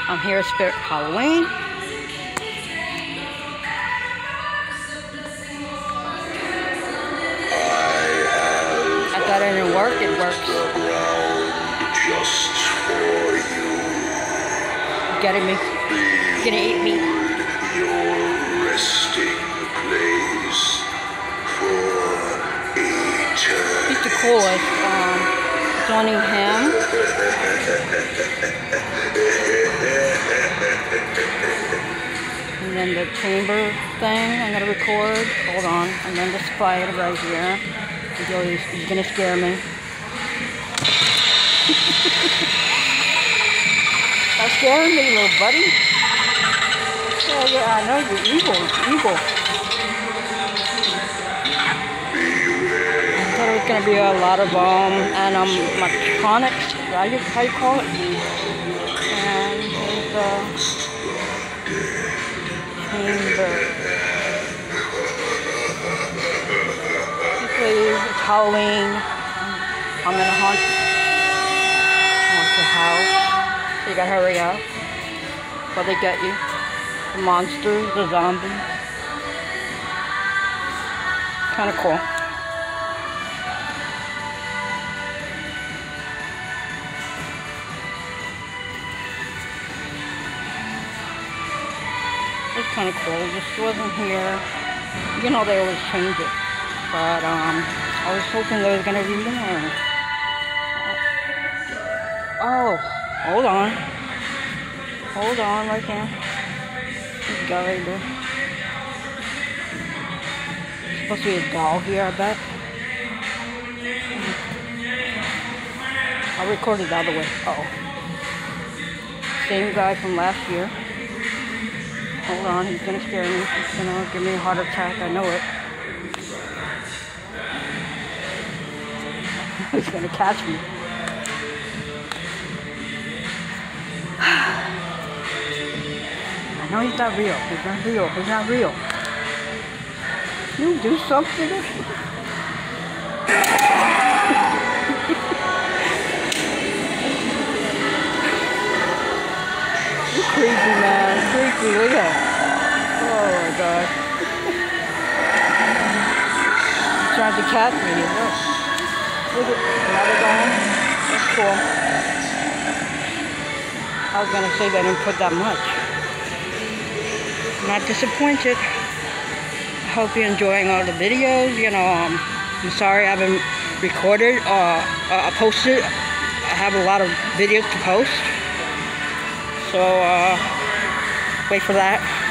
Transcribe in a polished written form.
I'm here at Spirit Halloween. I thought it didn't work. It works. Just for you. Getting me. Gonna eat me. Your resting place for eternity. He's the coolest. It's only him. And then the chamber thing I'm gonna record. Hold on. And then the spider right here. He's gonna scare me. Stop scaring me, little buddy. Yeah, I know you're evil. Evil. I thought it was gonna be a lot of animatronics. How you call it? And there's the chamber. Basically, it's Halloween. I'm in a haunted house. So you gotta hurry up before they get you. The monsters, the zombies. Kinda cool. It's kinda cool. This wasn't here. You know they always change it. But I was hoping there was gonna be more. Oh, hold on. Hold on right here. This guy right there. Supposed to be a doll here, I bet. I'll record it the other way. Uh-oh. Same guy from last year. Hold on, he's gonna scare me. He's gonna give me a heart attack, I know it. He's gonna catch me. I know he's not real. He's not real. He's not real. You do something. You're creepy, man. Creepy. Look at that. Oh my god. He's trying to catch me. Look. Look at another guy. That's cool. I was gonna say they didn't put that much. Not disappointed. I hope you're enjoying all the videos. You know, I'm sorry I haven't recorded or posted. I have a lot of videos to post. So, wait for that.